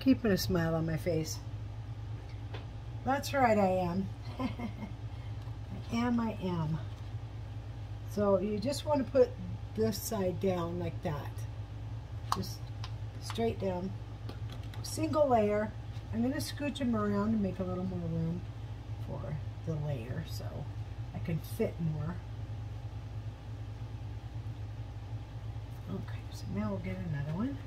keeping a smile on my face. That's right, I am. I am. So you just want to put this side down like that. Just straight down. Single layer. I'm going to scooch them around to make a little more room for the layer so I can fit more. Okay, so now we'll get another one.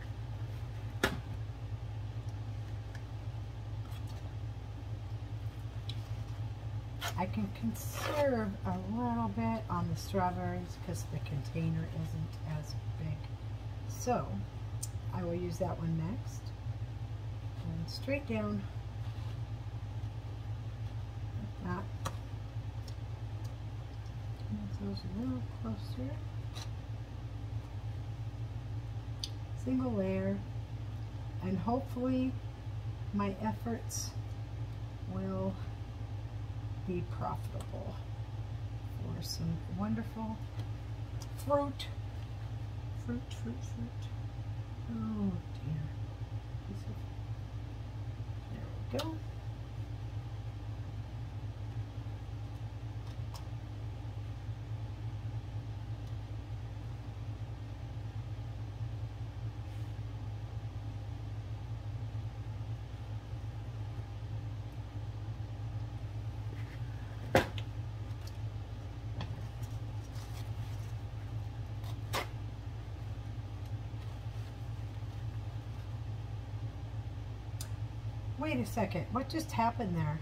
I can conserve a little bit on the strawberries because the container isn't as big. So I will use that one next. And straight down. Like that. Move those a little closer. Single layer. And hopefully my efforts will be profitable for some wonderful fruit. Fruit. Oh dear. There we go. Wait a second, what just happened there?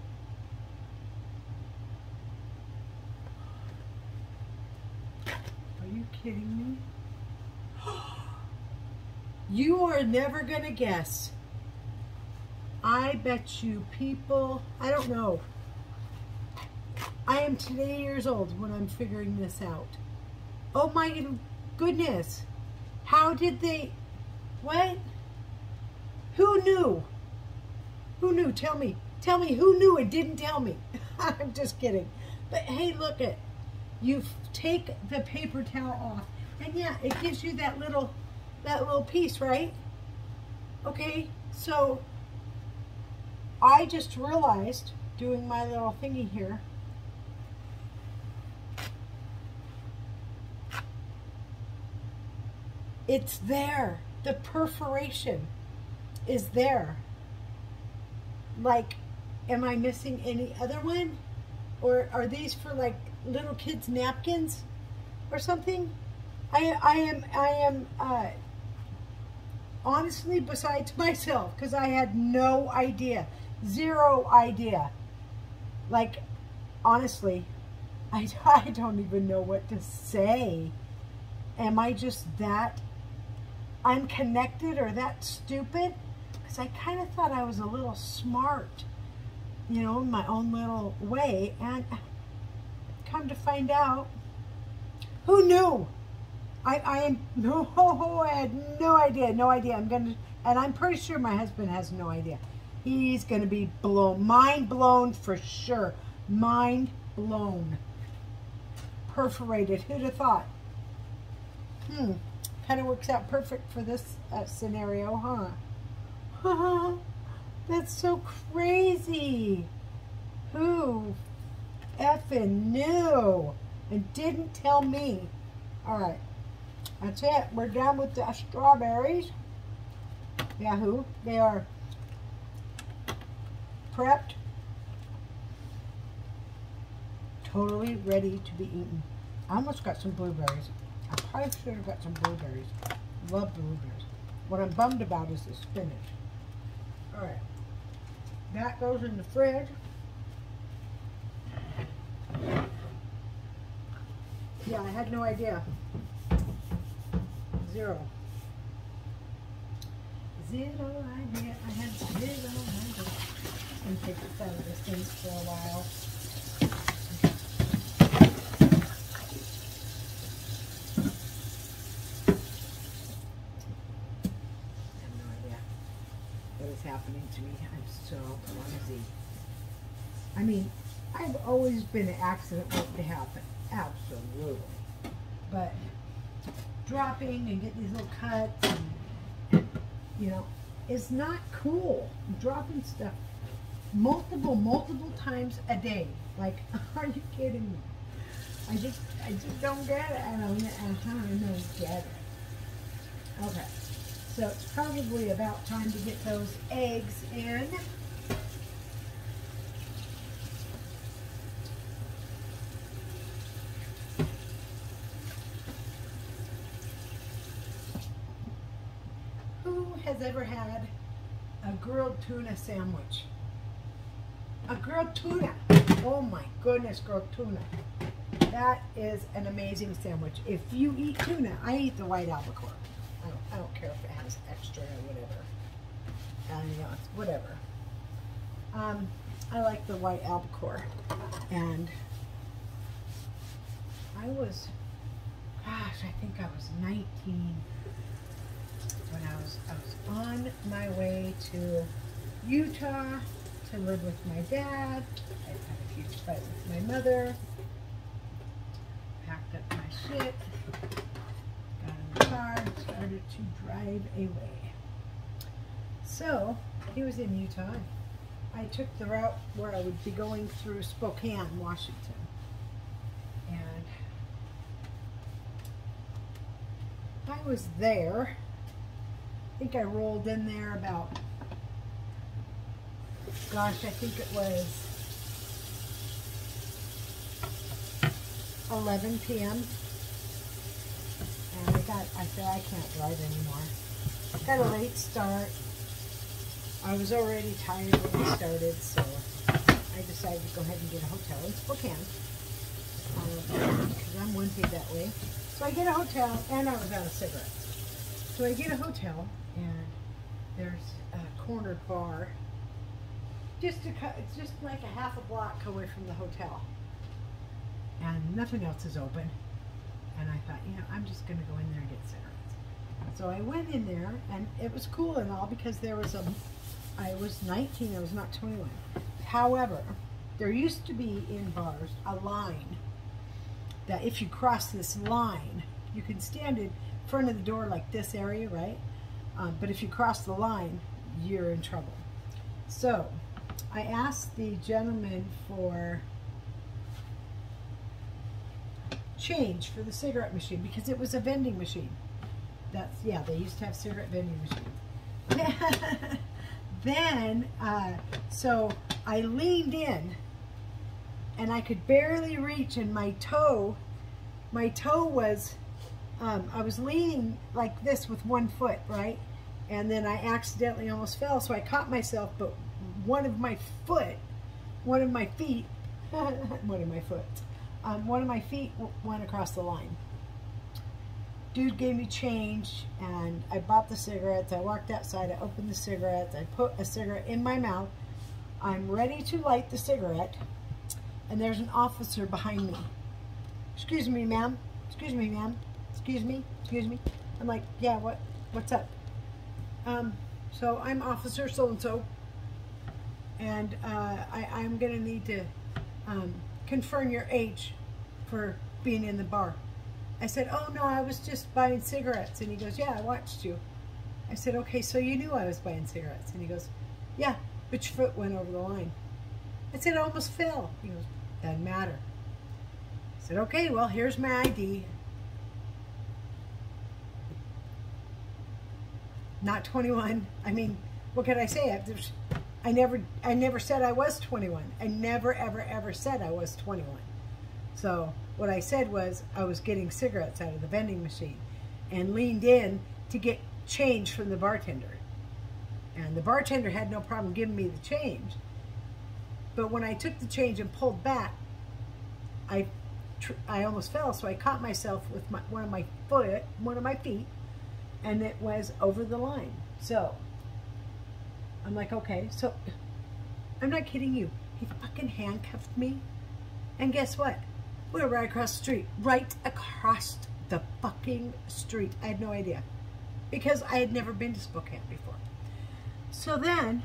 Are you kidding me? You are never gonna guess. I bet you people, I don't know. I am today years old when I'm figuring this out. Oh my goodness. How did they, what? Who knew? Who knew? Tell me who knew and didn't tell me. I'm just kidding. But hey, look it. You take the paper towel off, and yeah, it gives you that little piece, right? Okay, so I just realized doing my little thingy here. It's there. The perforation is there. Like, am I missing any other one? Or are these for like little kids' napkins or something? I am honestly besides myself because I had no idea. Zero idea. Like, honestly, I don't even know what to say. Am I just that unconnected or that stupid? I kind of thought I was a little smart, you know, in my own little way, and come to find out, who knew? I had no idea. And I'm pretty sure my husband has no idea. He's gonna be mind blown for sure. Mind blown. Perforated. Who'd have thought? Kind of works out perfect for this scenario, huh? That's so crazy. Who effing knew and didn't tell me? All right, that's it. We're done with the strawberries. Yahoo, they are prepped, totally ready to be eaten. I almost got some blueberries. I probably should have got some blueberries. Love blueberries. What I'm bummed about is the spinach. All right, that goes in the fridge. Yeah, I had no idea. Zero idea. I had zero idea. I'm gonna take this out of this thing for a while. Happening to me. I'm so clumsy. I mean, I've always been an accident waiting to happen. Absolutely. But dropping and getting these little cuts and you know, is not cool. I'm dropping stuff multiple times a day. Like, are you kidding me? I just don't get it. I don't get it. Okay, so it's probably about time to get those eggs in. Who has ever had a grilled tuna sandwich? A grilled tuna. Oh my goodness, grilled tuna. That is an amazing sandwich. If you eat tuna, I eat the white albacore. I don't care if it has extra or whatever. You know, it's whatever. I like the white albacore. And I was, gosh, I think I was 19 when I was on my way to Utah to live with my dad. I had a huge fight with my mother. Packed up my shit. Got in the car and started to drive away. So, he was in Utah. I took the route where I would be going through Spokane, Washington. And I was there. I think I rolled in there about, gosh, I think it was 11 p.m. And I said, I can't drive anymore. Got a late start. I was already tired when we started, so I decided to go ahead and get a hotel in Spokane. Because I'm wimpy that way. So I get a hotel, and I was out of cigarettes. So I get a hotel, and there's a corner bar. It's just like a half a block away from the hotel. And nothing else is open. And I thought, you know, I'm just going to go in there and get cigarettes. So I went in there, and it was cool and all because there was I was 19, I was not 21. However, there used to be in bars a line that if you cross this line, you can stand in front of the door like this area, right? But if you cross the line, you're in trouble. So I asked the gentleman for change for the cigarette machine because it was a vending machine. Yeah, they used to have cigarette vending machines. Then, so I leaned in and I could barely reach, and my toe was, I was leaning like this with one foot, right? And then I accidentally almost fell, so I caught myself, but one of my feet went across the line. Dude gave me change, and I bought the cigarettes. I walked outside, I opened the cigarettes, I put a cigarette in my mouth. I'm ready to light the cigarette, and there's an officer behind me. Excuse me, ma'am. Excuse me, ma'am. Excuse me. Excuse me. I'm like, yeah, what's up? So I'm Officer so-and-so, and I'm gonna need to confirm your age for being in the bar. I said, oh no, I was just buying cigarettes. And he goes, yeah, I watched you. I said, okay, so you knew I was buying cigarettes. And he goes, yeah, but your foot went over the line. I said, I almost fell. He goes, doesn't matter. I said, okay, well, here's my ID. Not 21. I mean, what can I say? I never said I was 21. I never, ever said I was 21. So what I said was I was getting cigarettes out of the vending machine and leaned in to get change from the bartender. And the bartender had no problem giving me the change. But when I took the change and pulled back, I almost fell, so I caught myself with one of my feet, and it was over the line. So I'm like, okay, so I'm not kidding you. He fucking handcuffed me. And guess what? We were right across the street. Right across the fucking street. I had no idea. Because I had never been to Spokane before. So then,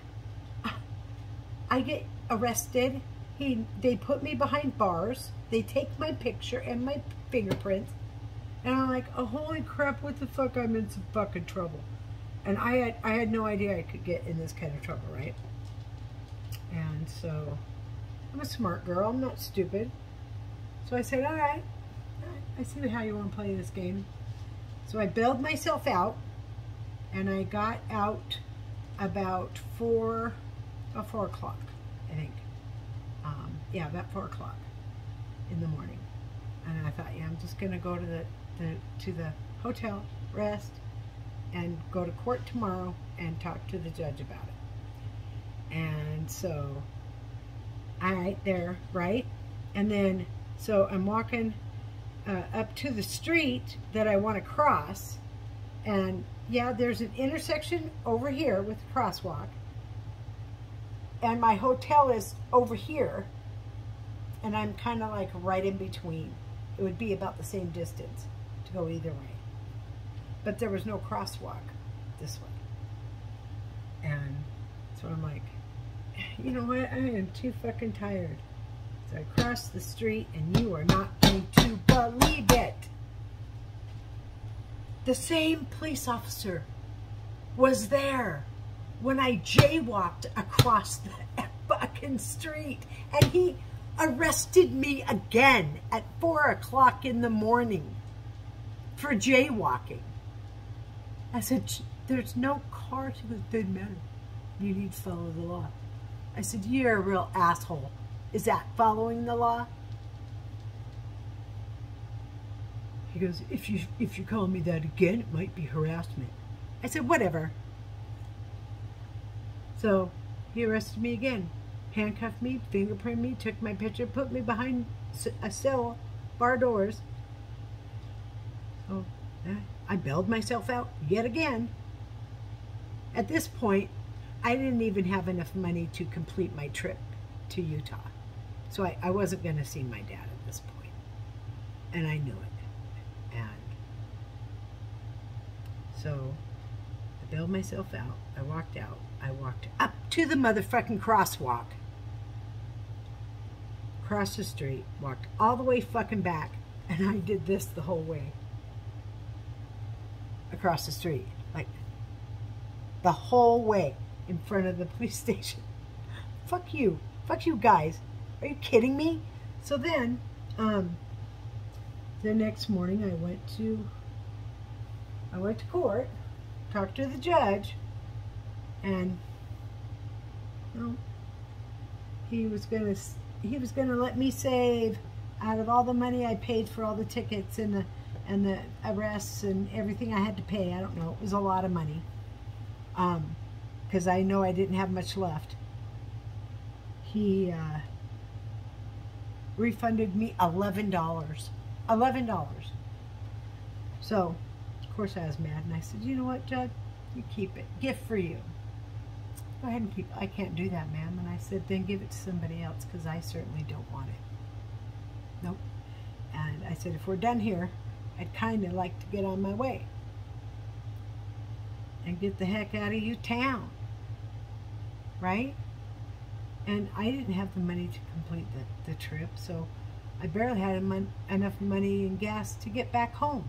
I get arrested. They put me behind bars. They take my picture and my fingerprints. And I'm like, oh, holy crap, what the fuck? I'm in some fucking trouble. And I had no idea I could get in this kind of trouble, right? And so I'm a smart girl. I'm not stupid. So I said, all right, I see how you want to play this game. So I bailed myself out, and I got out about 4 o'clock, I think. Yeah, about 4 o'clock in the morning. And I thought, yeah, I'm just going to go to the hotel, rest, and go to court tomorrow and talk to the judge about it. And so, all right, there, right? And then, so I'm walking up to the street that I want to cross. And yeah, there's an intersection over here with a crosswalk. And my hotel is over here. And I'm kind of like right in between. It would be about the same distance to go either way. But there was no crosswalk this way. And so I'm like, you know what? I am too fucking tired. So I crossed the street, and you are not going to believe it. The same police officer was there when I jaywalked across the fucking street. And he arrested me again at 4 o'clock in the morning for jaywalking. I said, there's no car to the good matter. You need to follow the law. I said, you're a real asshole. Is that following the law? He goes, if you call me that again, it might be harassment. I said, whatever. So he arrested me again. Handcuffed me, fingerprinted me, took my picture, put me behind a cell, bar doors. So I bailed myself out yet again. At this point, I didn't even have enough money to complete my trip to Utah. So I wasn't going to see my dad at this point. And I knew it. And so I bailed myself out. I walked out. I walked up to the motherfucking crosswalk. Crossed the street. Walked all the way fucking back. And I did this the whole way. Across the street. Like, the whole way in front of the police station. Fuck you. Fuck you guys. Are you kidding me? So then, the next morning I went to court, talked to the judge, and well, he was gonna let me save out of all the money I paid for all the tickets and the arrests and everything I had to pay. I don't know. It was a lot of money. Because I know I didn't have much left. He refunded me $11. $11. So, of course I was mad, and I said, you know what, Judge? You keep it. Gift for you. Go ahead and keep it. I can't do that, ma'am. And I said, then give it to somebody else, because I certainly don't want it. Nope. And I said, if we're done here, I'd kind of like to get on my way and get the heck out of town, right? And I didn't have the money to complete the trip, so I barely had enough money and gas to get back home.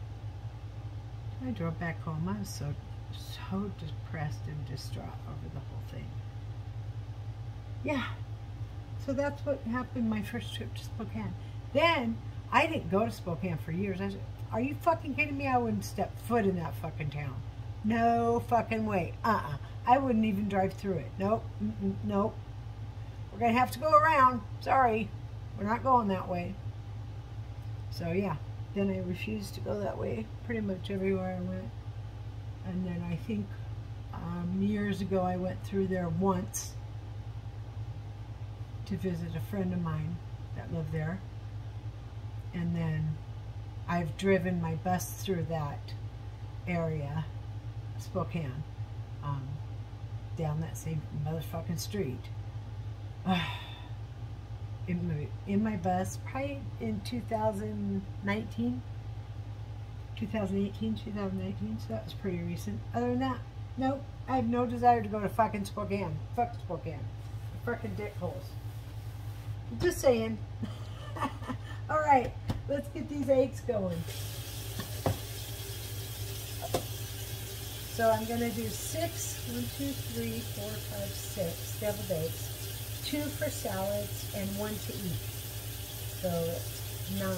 I drove back home. I was so depressed and distraught over the whole thing. Yeah, so that's what happened my first trip to Spokane. Then, I didn't go to Spokane for years. I said, are you fucking kidding me? I wouldn't step foot in that fucking town. No fucking way. I wouldn't even drive through it. Nope. Nope. We're going to have to go around. Sorry. We're not going that way. So, yeah. Then I refused to go that way pretty much everywhere I went. And then I think years ago I went through there once to visit a friend of mine that lived there. And then I've driven my bus through that area, Spokane, down that same motherfucking street. In my bus, probably in 2018, 2019, so that was pretty recent. Other than that, nope, I have no desire to go to fucking Spokane. Fuck Spokane. Fucking dickholes. Just saying. Alright, let's get these eggs going. So I'm going to do 6, 1, 2, 3, 4, 5, 6 deviled eggs, 2 for salads, and 1 to eat. So it's 9.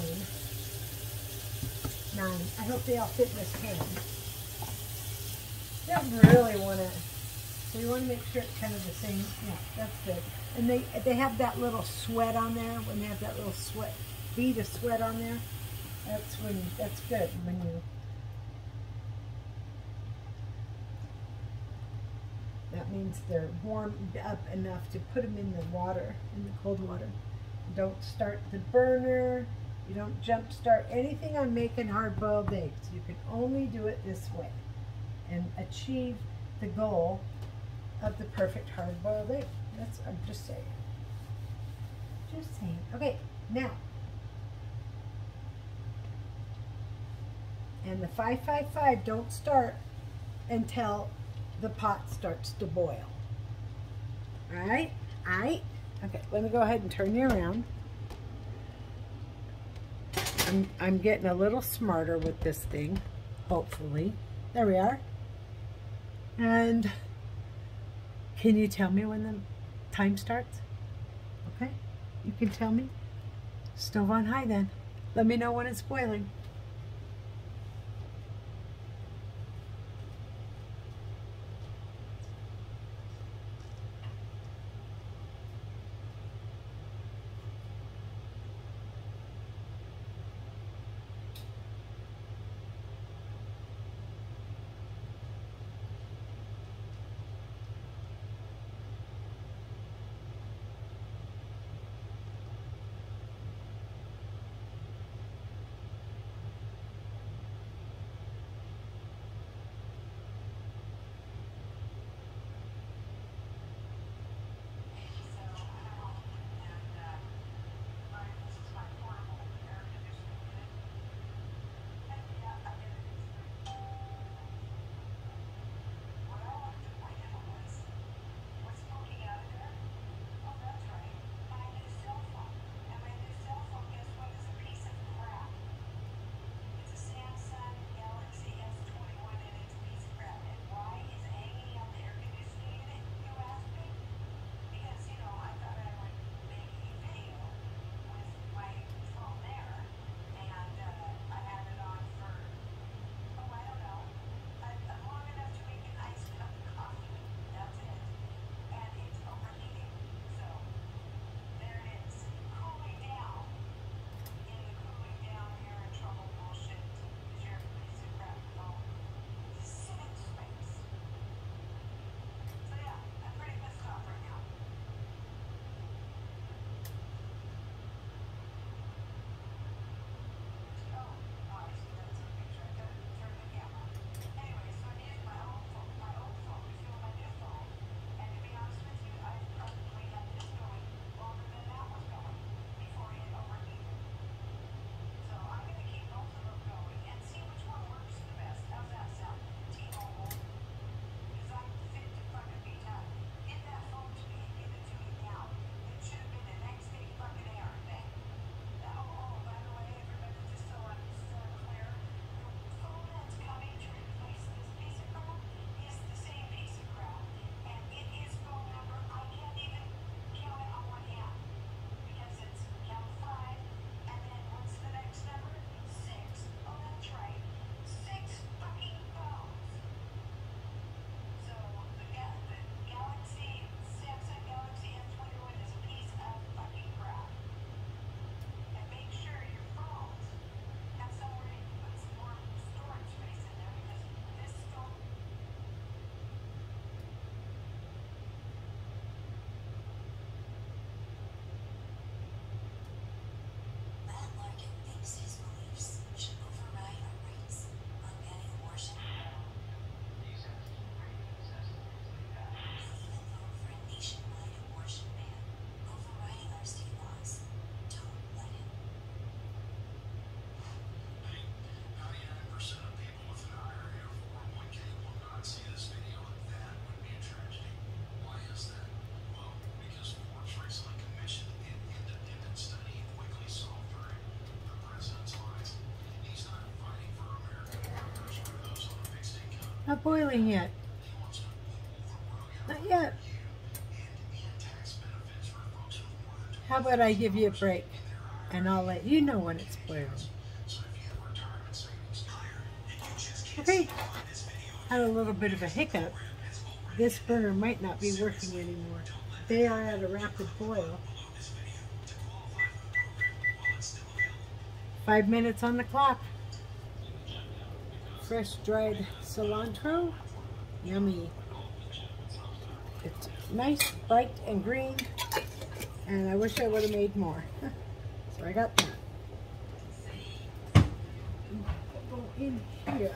9. I hope they all fit in this pan. You don't really want to, so you want to make sure it's kind of the same. Yeah, that's good. And they have that little sweat on there. When they have that little sweat, bead of sweat on there, that's good when you. That means they're warmed up enough to put them in the water, in the cold water. Don't start the burner. You don't jump start anything on making hard-boiled eggs. You can only do it this way and achieve the goal of the perfect hard-boiled egg. I'm just saying. Just saying. Okay, now. And the 5-5-5 don't start until the pot starts to boil. All right? All right? Okay, let me go ahead and turn you around. I'm getting a little smarter with this thing, hopefully. There we are. And can you tell me when the time starts? Okay, you can tell me. Stove on high then. Let me know when it's boiling. Not boiling yet. Not yet. How about I give you a break and I'll let you know when it's boiling. Okay. Had a little bit of a hiccup. This burner might not be working anymore. They are at a rapid boil. 5 minutes on the clock. Fresh dried cilantro. Yummy. It's nice, bright, and green. And I wish I would have made more. So I got that. Go in here.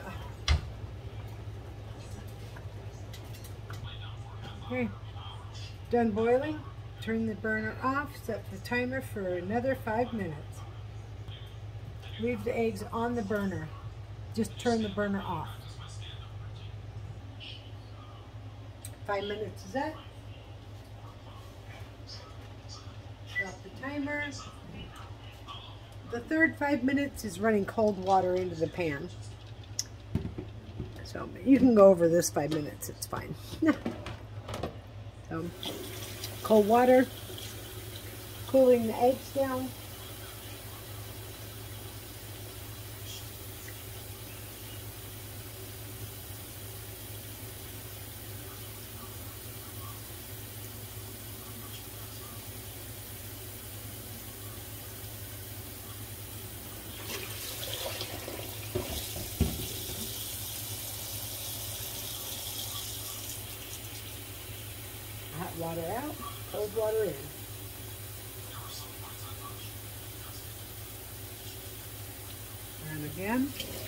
Okay. Done boiling. Turn the burner off. Set the timer for another 5 minutes. Leave the eggs on the burner. Just turn the burner off. 5 minutes is up. Stop the timer. The third 5 minutes is running cold water into the pan. So you can go over this 5 minutes, it's fine. So, cold water, cooling the eggs down. Hot water out, cold water in. And again.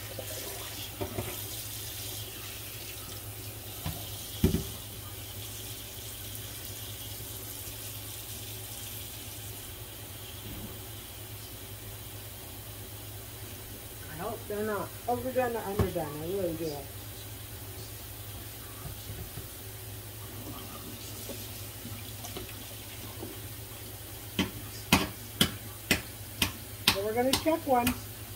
I hope they're not overdone or underdone. I really do. So we're going to check one.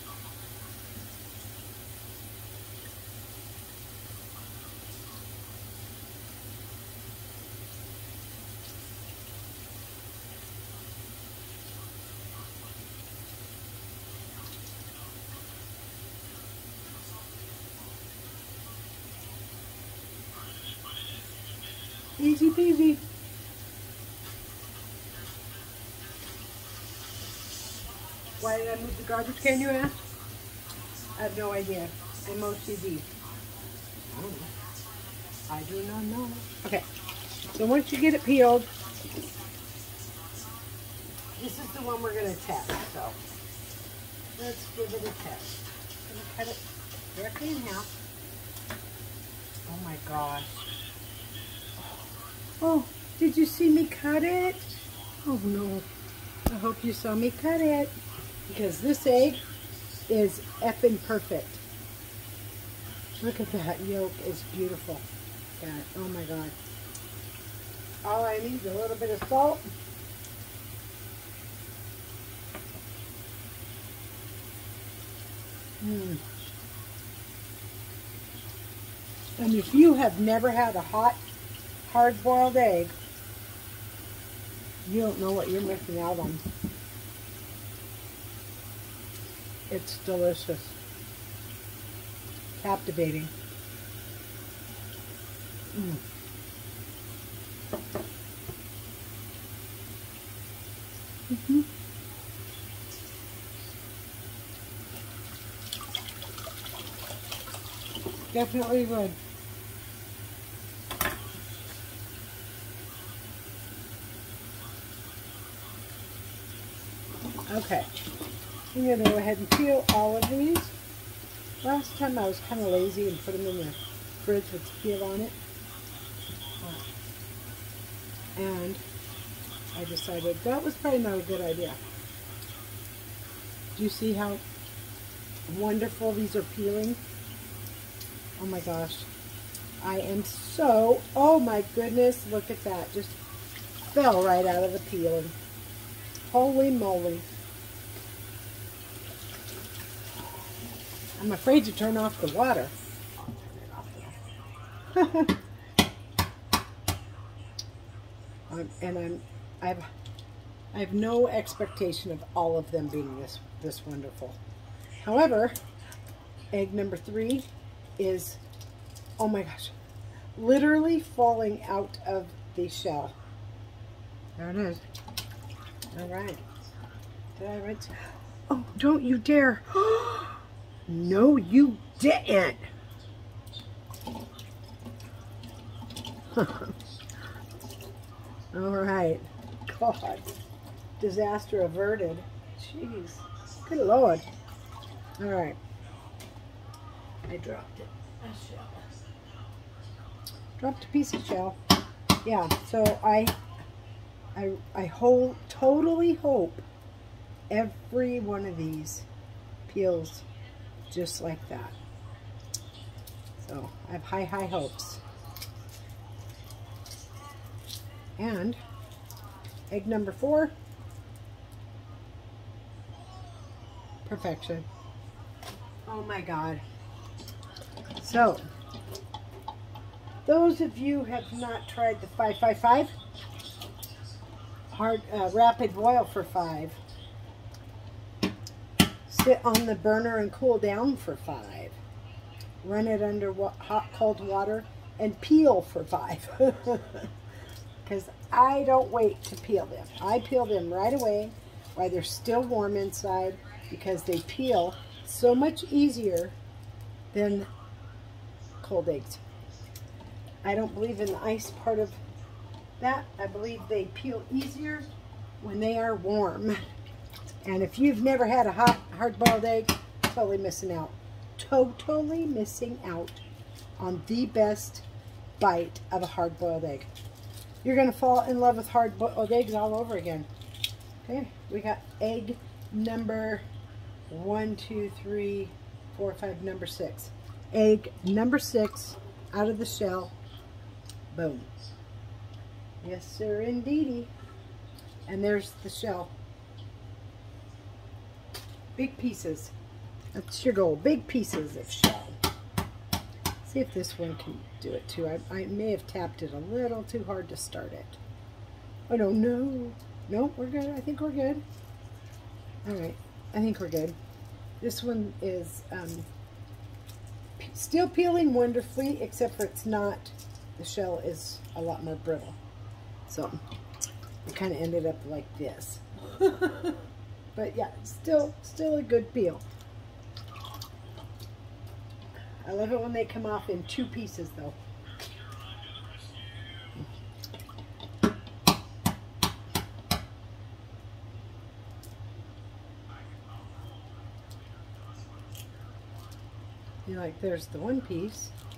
Easy peasy. Why did I move the garbage can, you ask? I have no idea. I'm OCD. I do not know. Okay, so once you get it peeled, this is the one we're going to test. So let's give it a test. I'm going to cut it directly in half. Oh my gosh. Oh, did you see me cut it? Oh no. I hope you saw me cut it. Because this egg is effing perfect. Look at that yolk. It's beautiful. Yeah, oh my god. All I need is a little bit of salt. And if you have never had a hot, hard-boiled egg, you don't know what you're missing out on. It's delicious. Captivating. Definitely good. Okay, I'm going to go ahead and peel all of these. Last time I was kind of lazy and put them in the fridge with the peel on it. And I decided that was probably not a good idea. Do you see how wonderful these are peeling? Oh my gosh. I am so, oh my goodness, look at that. Just fell right out of the peeling. Holy moly. I'm afraid to turn off the water. I have no expectation of all of them being this wonderful. However, egg number 3 is, oh my gosh, literally falling out of the shell. There it is. All right. Did I write? Oh, don't you dare. No, you didn't. All right. God. Disaster averted. Jeez. Good Lord. All right. I dropped it. A shell. Dropped a piece of shell. Yeah, so I totally hope every one of these peels just like that. So I have high hopes. And egg number 4, perfection. Oh my God. So those of you who have not tried the 555 hard rapid boil for 5, sit on the burner and cool down for 5, run it under hot cold water and peel for 5. Because I don't wait to peel them. I peel them right away while they're still warm inside, because they peel so much easier than cold eggs. I don't believe in the ice part of that. I believe they peel easier when they are warm. And if you've never had a hot hard-boiled egg, totally missing out. Totally missing out on the best bite of a hard-boiled egg. You're going to fall in love with hard-boiled eggs all over again. Okay, we got egg number 1, 2, 3, 4, 5, number 6. Egg number 6 out of the shell. Boom. Yes, sir, indeedy. And there's the shell. Big pieces. That's your goal. Big pieces of shell. See if this one can do it too. I may have tapped it a little too hard to start it. Oh no, no. No, we're good. I think we're good. Alright, I think we're good. This one is still peeling wonderfully, except for it's not, the shell is a lot more brittle. So, it kind of ended up like this. But yeah, still a good peel. I love it when they come off in 2 pieces though. You like, there's the one piece.